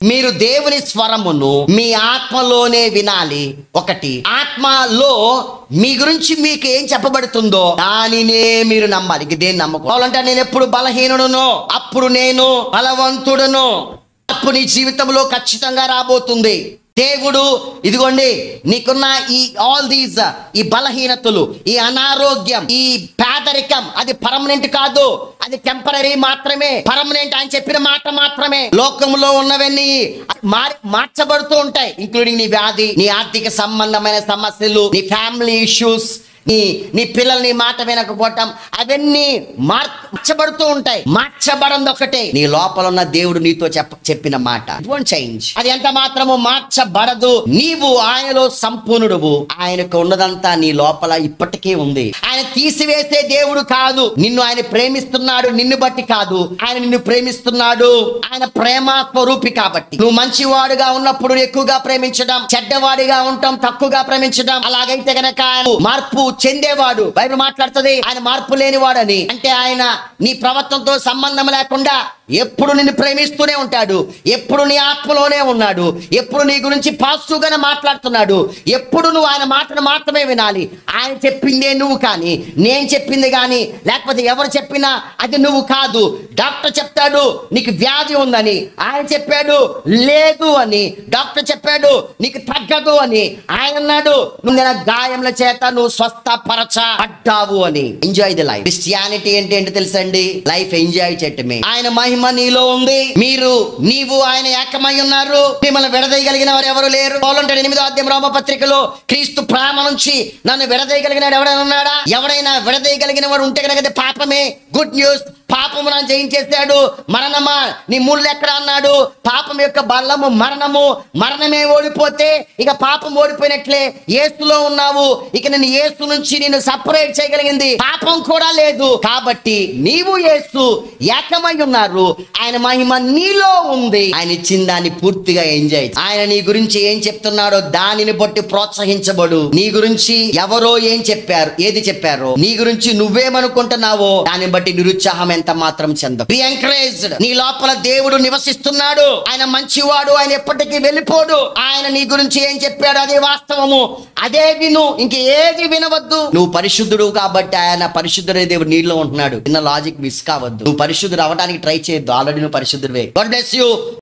మీరు దేవుని స్వరమును మీ ఆత్మలోనే వినాలి. ఒకటి, ఆత్మలో మీ గురించి మీకు ఏం చెప్పబడుతుందో దానినే మీరు నమ్మాలి. ఇంక దేన్ని నమ్మకూడదంటే నేను ఎప్పుడు బలహీనుడునో అప్పుడు నేను బలవంతుడును. అప్పుడు నీ జీవితంలో ఖచ్చితంగా రాబోతుంది. దేవుడు ఇదిగోండి నీకున్న ఈ బలహీనతలు, ఈ అనారోగ్యం, ఈ పేదరికం అది పర్మనెంట్ కాదు, అది టెంపరరీ మాత్రమే. పర్మనెంట్ అని చెప్పిన మాట మాత్రమే. లోకంలో ఉన్నవన్నీ మార్చబడుతూ ఉంటాయి, ఇంక్లూడింగ్ నీ వ్యాధి, నీ ఆర్థిక సంబంధమైన సమస్యలు, నీ ఫ్యామిలీ ఇష్యూస్, నీ పిల్లల్ని మాట వినకపోవటం, అవన్నీ మార్చబడుతూ ఉంటాయి. మార్చబడింది ఒకటే, నీ లోపల ఉన్న దేవుడు నీతో చెప్పిన మాట. Don't change. అది ఎంత మాత్రము మార్చబడదు. నీవు ఆయనలో సంపూర్ణుడువు. ఆయనకు ఉన్నదంతా నీ లోపల ఇప్పటికే ఉంది. ఆయన తీసివేసే దేవుడు కాదు. నిన్ను ఆయన ప్రేమిస్తున్నాడు, నిన్ను బట్టి కాదు. ఆయన నిన్ను ప్రేమిస్తున్నాడు. ఆయన ప్రేమ స్వరూపి కాబట్టి నువ్వు మంచివాడుగా ఉన్నప్పుడు ఎక్కువగా ప్రేమించడం, చెడ్డవాడిగా ఉంటాం తక్కువగా ప్రేమించడం. అలాగైతే గనక మార్పు చెందేవాడు. బైబిల్ మాట్లాడుతుంది ఆయన మార్పు లేనివాడని. అంటే ఆయన నీ ప్రవర్తనతో సంబంధం లేకుండా ఎప్పుడు నిన్ను ప్రేమిస్తూనే ఉంటాడు. ఎప్పుడు నీ ఆత్మలోనే ఉన్నాడు. ఎప్పుడు నీ గురించి పాజిటివ్ గానే మాట్లాడుతున్నాడు. ఎప్పుడు నువ్వు ఆయన మాటను మాత్రమే వినాలి. ఆయన చెప్పిందే నువ్వు కానీ, నేను చెప్పింది కానీ, లేకపోతే ఎవరు చెప్పినా అది నువ్వు కాదు. డాక్టర్ చెప్తాడు నీకు వ్యాధి ఉందని, ఆయన చెప్పాడు లేదు అని. డాక్టర్ చెప్పాడు నీకు తగ్గదు అని, ఆయన అన్నాడు నువ్వు గాయముల చేత నువ్వు స్వస్థపరచబడ్డావు అని. Enjoy the life. క్రిస్టియానిటీ అంటే ఏంటో తెలుసండి? లైఫ్ ఎంజాయ్ చేయటమే. ఆయన మహిమ నీలో ఉంది. నీవు ఆయన ఏకమై ఉన్నారు. మిమ్మల్ని విడదీయగలిగిన వారు ఎవరు లేరు. 8వ అధ్యాయం రోమపత్రికలో క్రీస్తు ప్రేమ నుంచి నన్ను విడదీయగలిగిన ఎవడైనా ఉన్నాడా? ఎవడైనా విడదీయగలిగిన వాడు ఉంటే కనుక పాపమే. గుడ్ న్యూస్, పాపము నన్ను జయించేశాడు. మరణమా నీ ముళ్ళు ఎక్కడ అన్నాడు? పాపం యొక్క బలము మరణము. మరణమే ఓడిపోతే ఇక పాపం ఓడిపోయినట్లే. యేసులో ఉన్నావు. ఇక నేను యేసు నుంచి నిన్ను సపరేట్ చేయగలిగింది పాపం కూడా లేదు. కాబట్టి నీవు యేసు ఏకమై ఉన్నారు. ఆయన మహిమ నీలో ఉంది. ఆయన ఇచ్చిన దాన్ని పూర్తిగా ఎంజాయ్. ఆయన నీ గురించి ఏం చెప్తున్నాడో దానిని బట్టి ప్రోత్సహించబడు. నీ గురించి ఎవరో ఏది చెప్పారో, నీ గురించి నువ్వేమనుకుంటున్నావో దాన్ని బట్టి నిరుత్సాహం ఎంత మాత్రం చెందదు. Be encouraged. నీ లోపల దేవుడు నివసిస్తున్నాడు. ఆయన మంచివాడు. ఆయన ఎప్పటికీ వెళ్ళిపోడు. ఆయన నీ గురించి ఏం చెప్పాడు అదే వాస్తవము. అదే విను, ఇంక ఏది వినవద్దు. నువ్వు పరిశుద్ధుడు కాబట్టి ఆయన పరిశుద్ధుడే దేవుడు నీలో ఉంటున్నాడు. చిన్న లాజిక్ మిస్ కావద్దు. నువ్వు పరిశుద్ధుడు అవడానికి ట్రై చేయొద్దు. ఆల్రెడీ నువ్వు పరిశుద్ధుడివే. God bless you.